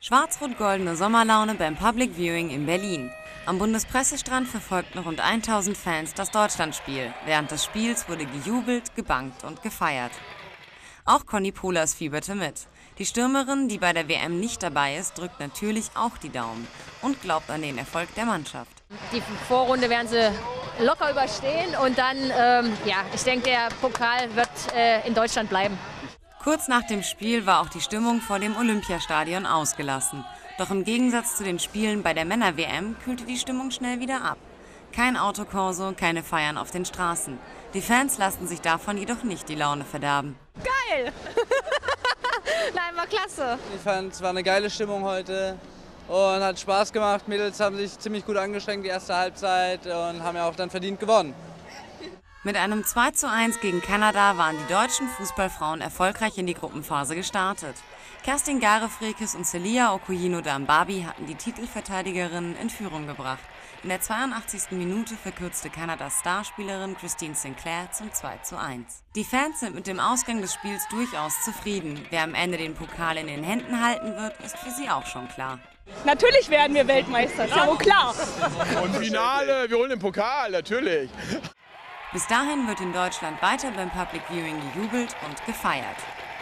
Schwarz-rot-goldene Sommerlaune beim Public Viewing in Berlin. Am Bundespressestrand verfolgten rund 1000 Fans das Deutschlandspiel. Während des Spiels wurde gejubelt, gebankt und gefeiert. Auch Conny Pohlers fieberte mit. Die Stürmerin, die bei der WM nicht dabei ist, drückt natürlich auch die Daumen und glaubt an den Erfolg der Mannschaft. Die Vorrunde werden sie locker überstehen und dann, ich denke, der Pokal wird in Deutschland bleiben. Kurz nach dem Spiel war auch die Stimmung vor dem Olympiastadion ausgelassen. Doch im Gegensatz zu den Spielen bei der Männer-WM kühlte die Stimmung schnell wieder ab. Kein Autokorso, keine Feiern auf den Straßen. Die Fans lassen sich davon jedoch nicht die Laune verderben. Geil! Nein, war klasse. Ich fand, es war eine geile Stimmung heute und hat Spaß gemacht. Mädels haben sich ziemlich gut angestrengt die erste Halbzeit und haben ja auch dann verdient gewonnen. Mit einem 2:1 gegen Kanada waren die deutschen Fußballfrauen erfolgreich in die Gruppenphase gestartet. Kerstin Garefrekes und Celia Okoyino-Dambabi hatten die Titelverteidigerinnen in Führung gebracht. In der 82. Minute verkürzte Kanadas Starspielerin Christine Sinclair zum 2:1. Die Fans sind mit dem Ausgang des Spiels durchaus zufrieden. Wer am Ende den Pokal in den Händen halten wird, ist für sie auch schon klar. Natürlich werden wir Weltmeister, ist ja wohl klar. Und Finale, wir holen den Pokal, natürlich. Bis dahin wird in Deutschland weiter beim Public Viewing gejubelt und gefeiert.